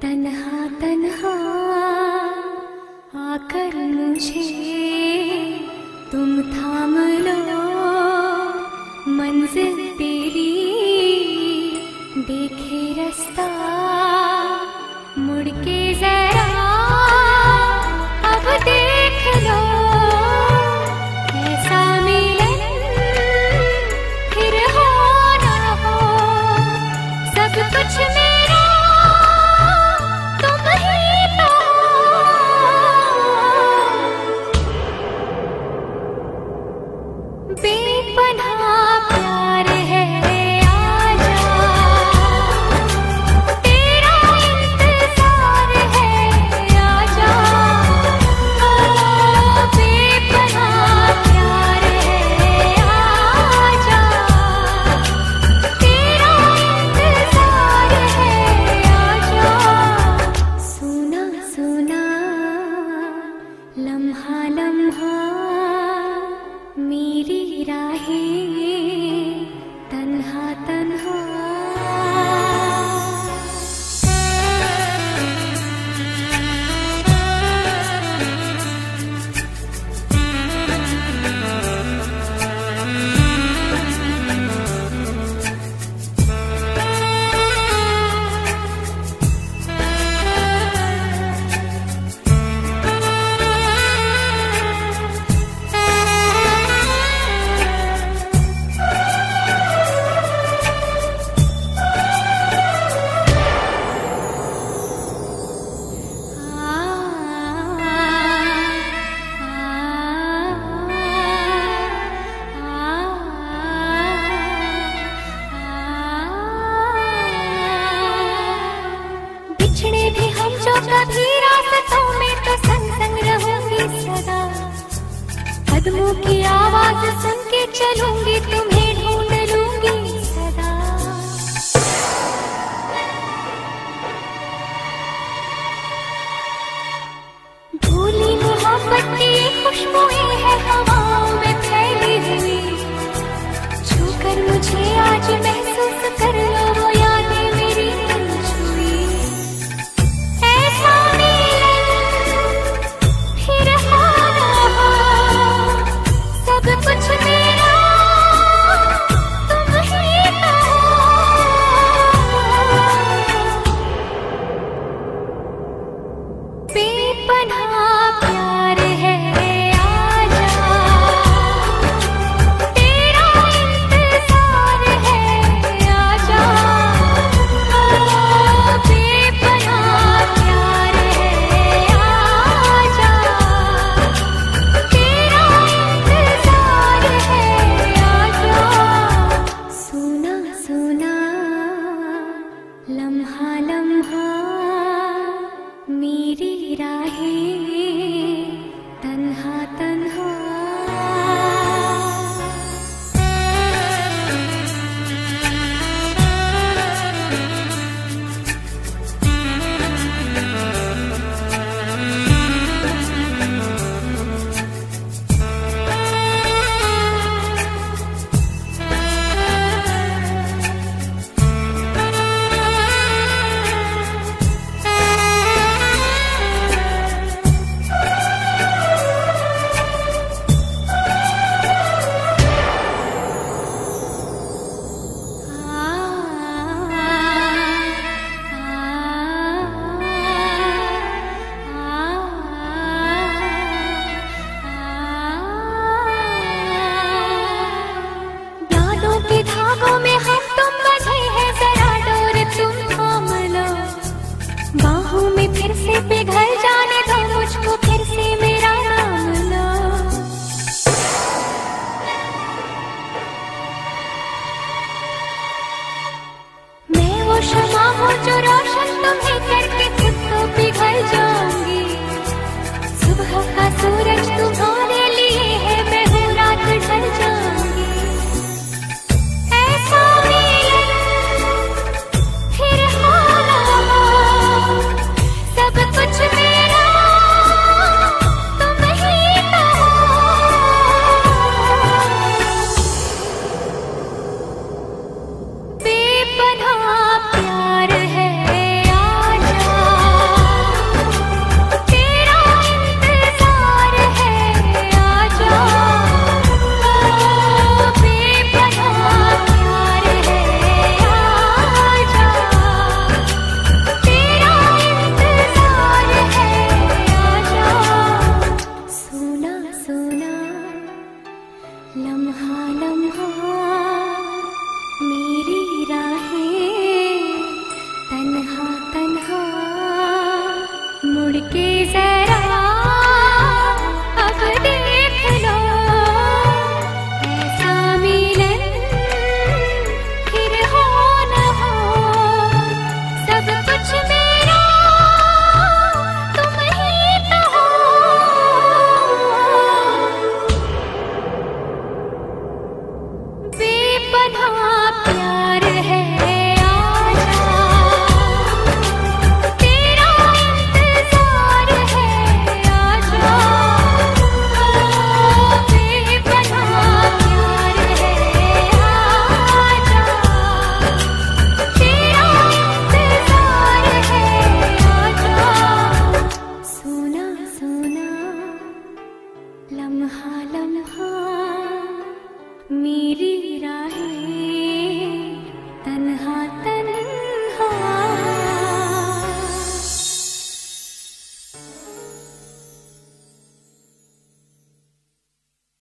तन्हा तन्हा आकर मुझे तुम थाम लो, मंजिल तेरी देखे रास्ता मुड़ के जरा अब देख लो, ऐसा मिलन फिर हो ना हो, सब कुछ मेरा तुम ही तो हो। बेपनाह प्यार है लम्हा लम्हा मेरी राहें तन्हा तन्हा। कभी रास्तों में तो संग संग रहूंगी सदा, कदमों की आवाज सुन के चलूंगी, तुम्हें ढूंढ लूंगी सदा। भूली मोहब्बत की खुशबुएं है हवाओं में फैली हुई, छूकर मुझे आज महसूस कर लो वो यादें मेरी छुई। कुछ मेरा तुम ही तो बेपनाह प्यार है आजा, तेरा इंतजार है आजा, बेपनाह प्यार है आजा, तेरा लम्हा लम्हा मेरी राहें तन्हा तन्हा। धागों में हम तुम बंधे हैं, जरा डोर तुम थाम लो, बाहों में फिर से पिघल जाने दो, मुझको फिर से मेरा नाम लो। मैं वो शमा हूँ जो रोशन तुम्हें करके खुद को पिघल जाऊंगी, सुबह का सूरज तुम्हारे लिए है, मैं हूँ रात ढल जाऊंगी। सब कुछ मुड़ के जरा अब देख लो, ऐसा मिलन फिर हो न हो। सब कुछ मेरा तुम ही तो हो। बेपनाह प्यार है लम्हा लम्हा मेरी